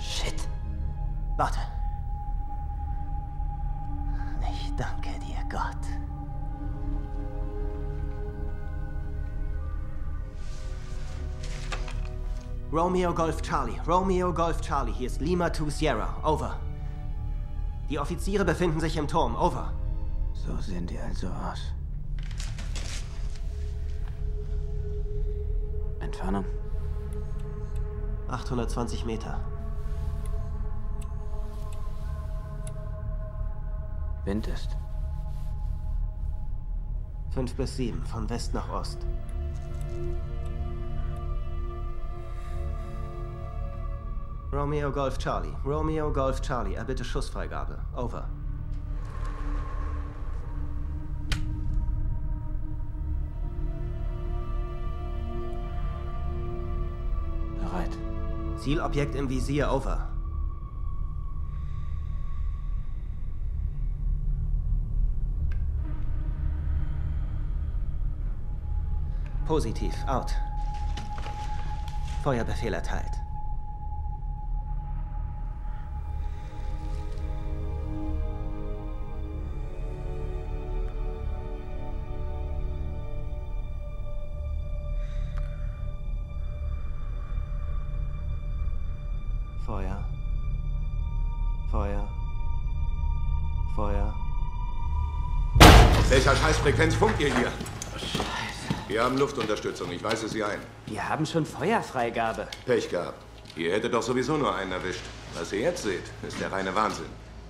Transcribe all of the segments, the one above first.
Shit. Warte. Ich danke dir, Gott. Romeo Golf Charlie. Romeo Golf Charlie. Hier ist Lima 2 Sierra. Over. Die Offiziere befinden sich im Turm. Over. So sehen die also aus. Entfernung? 820 Meter. Wind ist? 5 bis 7, von West nach Ost. Romeo Golf Charlie. Romeo Golf Charlie. Erbitte Schussfreigabe. Over. Bereit. Zielobjekt im Visier. Over. Positiv. Out. Feuerbefehl erteilt. Feuer. Feuer. Feuer. Welcher Scheißfrequenz funkt ihr hier? Scheiße. Wir haben Luftunterstützung, ich weise Sie ein. Wir haben schon Feuerfreigabe. Pech gehabt. Ihr hättet doch sowieso nur einen erwischt. Was ihr jetzt seht, ist der reine Wahnsinn.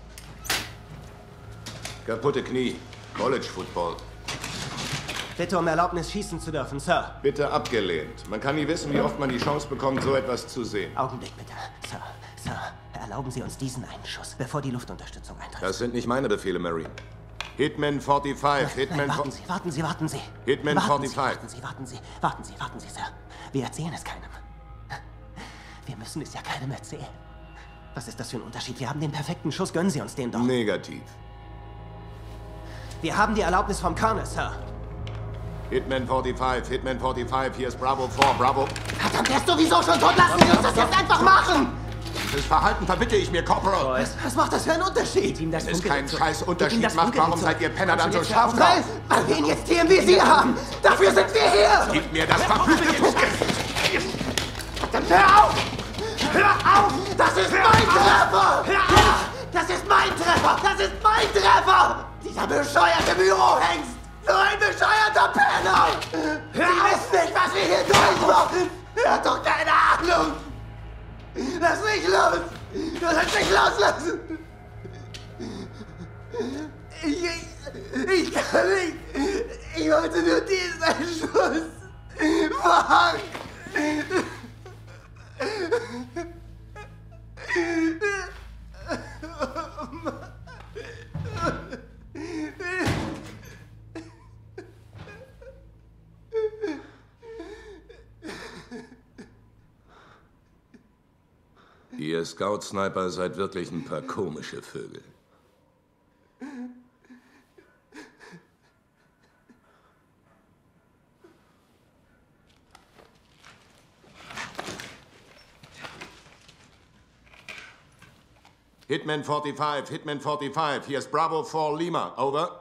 Kaputte Knie. College Football. Bitte um Erlaubnis, schießen zu dürfen, Sir. Bitte abgelehnt. Man kann nie wissen, wie oft man die Chance bekommt, so etwas zu sehen. Augenblick, bitte. Sir, Sir, erlauben Sie uns diesen einen Schuss, bevor die Luftunterstützung eintrifft. Das sind nicht meine Befehle, Mary. Hitman 45, Hitman... Nein, warten Sie. Hitman 45. Warten Sie, Sir. Wir erzählen es keinem. Wir müssen es ja keinem erzählen. Was ist das für ein Unterschied? Wir haben den perfekten Schuss, gönnen Sie uns den doch. Negativ. Wir haben die Erlaubnis vom Colonel, Sir. Hitman 45, hier ist Bravo 4, Bravo... Verdammt, er ist sowieso schon tot. Lassen Sie uns das jetzt einfach machen! Dieses Verhalten verbitte ich mir, Corporal. Was macht das für einen Unterschied? Ihm das Wenn es Funkgerät keinen zurück. scheiß Gib ihm Unterschied das macht, Funkgerät warum zurück. seid ihr Penner dann so Kommst du scharf jetzt drauf? Weil wir ihn jetzt hier im Visier haben! Dafür sind wir hier! Gib mir das verfluchte Funkgerät! Dann hör auf! Hör auf! Das ist mein Treffer! Hör auf! Das ist mein Treffer! Das ist mein Treffer! Dieser bescheuerte Bürohengst! So ein bescheuerter Penner! Sie wissen nicht, was wir hier durchmachen! Er hat doch keine Ahnung! Lass mich los! Du sollst mich loslassen! Ich kann nicht! Ich wollte nur diesen einen Schuss! Fuck! Ihr Scout-Sniper seid wirklich ein paar komische Vögel. Hitman 45, hier ist Bravo 4 Lima, over.